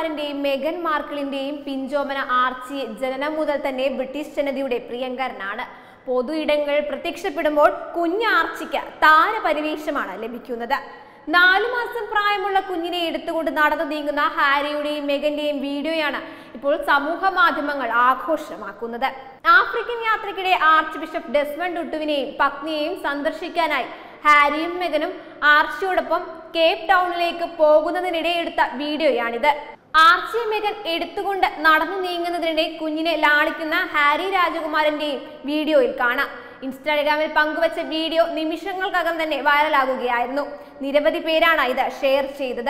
രാജകുമാരന്റെയും Megan മാർക്കിളിന്റെയും പിഞ്ചോമന Archie ജനനം മുതൽ തന്നെ ബ്രിട്ടീഷ് ജനതയുടെ പ്രിയങ്കരനാണ്. പൊതു ഇടങ്ങളിൽ പ്രത്യക്ഷപ്പെടുമ്പോൾ കുഞ്ഞ് ആർച്ചിക്ക് താരപരിവേഷമാണ് ലഭിക്കുന്നത്. 4 മാസം പ്രായമുള്ള കുഞ്ഞിനെ എടുത്തുകൊണ്ട് നടന്നു നീങ്ങുന്ന ഹാരിയുടെയും മെഗന്റെയും വീഡിയോയാണ് ഇപ്പോൾ സമൂഹ മാധ്യമങ്ങൾ ആഘോഷമാക്കുന്നത്. ആഫ്രിക്കൻ യാത്രയ്ക്കിടെ ആർച്ച് ബിഷപ്പ് ഡെസ്മണ്ട് ടുട്ടുവിനെയും പത്നിയെയും സന്ദർശിക്കാനായി ഹാരിയും മെഗനും ആർച്ചിയോടൊപ്പം കേപ്പ് ടൗണിലേക്ക് പോകുന്നതിനിടെ എടുത്ത വീഡിയോയാണിത്. ആർച്ചി മെഗൻ എടുത്തുകൊണ്ട് നടന്നു നീങ്ങുന്നതിനിടെ കുഞ്ഞിനെ ലാളിക്കുന്ന ഹാരി രാജകുമാരന്റെയും വീഡിയോയിൽ കാണാം. ഇൻസ്റ്റാഗ്രാമിൽ പങ്കുവച്ച വീഡിയോ നിമിഷങ്ങൾക്കകം തന്നെ വൈറലാകുകയായിരുന്നു. നിരവധി പേരാണ് ഇത് ഷെയർ ചെയ്തത്.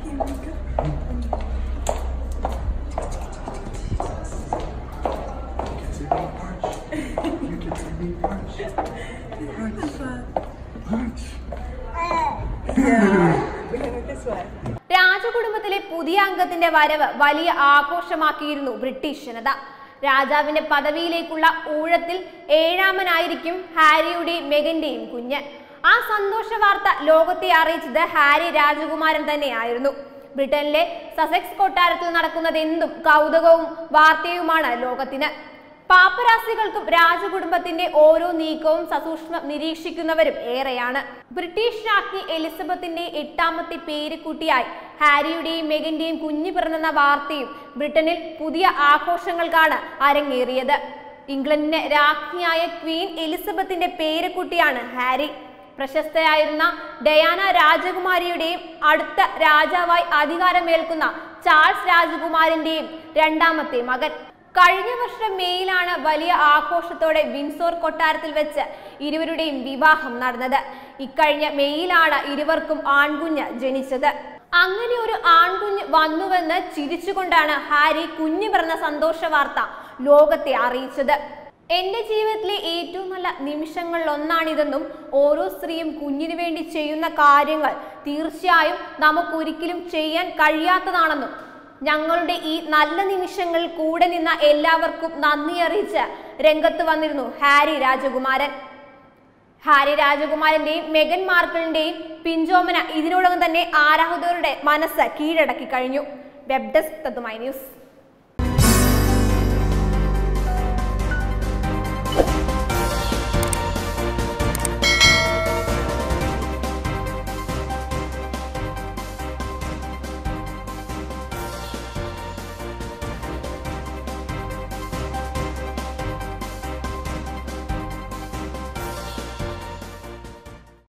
രാജകുടുംബത്തിലെ പുതിയ അംഗത്തിന്റെ വരവ് വലിയ ആഘോഷമാക്കിയിരുന്നു ബ്രിട്ടീഷ് ജനത. രാജാവിന്റെ പദവിയിലേക്കുള്ള ഊഴത്തിൽ 7ാമനായിരിക്കും ഹാരിയുടെയും മെഗന്റെയും കുഞ്ഞ്. ആ സന്തോഷ വാർത്ത ലോകത്തെ അറിയിച്ചത് ഹാരി രാജകുമാരൻ തന്നെയായിരുന്നു. ബ്രിട്ടനിലെ സസെക്സ് കൊട്ടാരത്തിൽ നടക്കുന്നതെന്തും കൗതുകവും വാർത്തയുമാണ് ലോകത്തിന്. പാപ്പരാസികൾക്കും രാജകുടുംബത്തിന്റെ ഓരോ നീക്കവും സസൂക്ഷ്മം നിരീക്ഷിക്കുന്നവരും ഏറെയാണ്. ബ്രിട്ടീഷ് രാജ്ഞി എലിസബത്തിന്റെ 8ാമത്തെ പേരുകുട്ടിയായി ഹാരിയുടെയും മെഗന്റെയും കുഞ്ഞ് പിറന്നെന്ന വാർത്തയും ബ്രിട്ടനിൽ പുതിയ ആഘോഷങ്ങൾക്കാണ് അരങ്ങേറിയത്. ഇംഗ്ലണ്ടിന്റെ രാജ്ഞിയായ ക്വീൻ എലിസബത്തിന്റെ പേരുകുട്ടിയാണ് ഹാരി. പ്രശസ്തയായിരുന്ന ഡയാന രാജകുമാരിയുടെയും അടുത്ത രാജാവായി അധികാരമേൽക്കുന്ന ചാൾസ് രാജകുമാരന്റെയും 2ാമത്തെ മകൻ. കഴിഞ്ഞ വർഷം മെയ്യിലാണ് വലിയ ആഘോഷത്തോടെ വിൻസോർ കൊട്ടാരത്തിൽ വെച്ച് ഇരുവരുടെയും വിവാഹം നടന്നത്. ഇക്കഴിഞ്ഞ മെയ്യിലാണ് ഇരുവർക്കും ആൺകുഞ്ഞ് ജനിച്ചത്. അങ്ങനെ ഒരു ആൺകുഞ്ഞ് വന്നുവെന്ന് ചിരിച്ചുകൊണ്ടാണ് ഹാരി കുഞ്ഞു പിറന്ന സന്തോഷ വാർത്ത ലോകത്തെ അറിയിച്ചത്. എന്റെ ജീവിതത്തിലെ ഏറ്റവും നല്ല നിമിഷങ്ങളിലൊന്നാണിതെന്നും ഓരോ സ്ത്രീയും കുഞ്ഞിനു വേണ്ടി ചെയ്യുന്ന കാര്യങ്ങൾ തീർച്ചയായും നമുക്കൊരിക്കലും ചെയ്യാൻ കഴിയാത്തതാണെന്നും ഞങ്ങളുടെ ഈ നല്ല നിമിഷങ്ങളിൽ കൂടെ നിന്ന എല്ലാവർക്കും നന്ദി അറിയിച്ച് രംഗത്ത് വന്നിരുന്നു ഹാരി രാജകുമാരൻ. ഹാരി രാജകുമാരന്റെയും മെഗൻ മാർക്കിളിന്റെയും പിഞ്ചോമന ഇതിനോടകം തന്നെ ആരാധകരുടെ മനസ്സ് കീഴടക്കി കഴിഞ്ഞു. വെബ് ഡെസ്ക് തത്തുമൈ ന്യൂസ്.